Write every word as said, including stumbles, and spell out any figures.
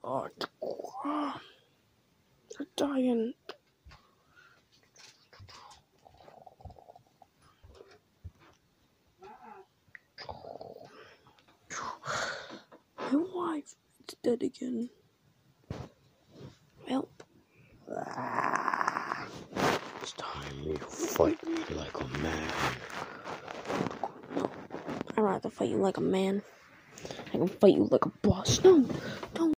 God. They're dying. My wife is dead again. Help. It's time you fight me like a man. No. I'd rather fight you like a man. I can fight you like a boss. No. Don't.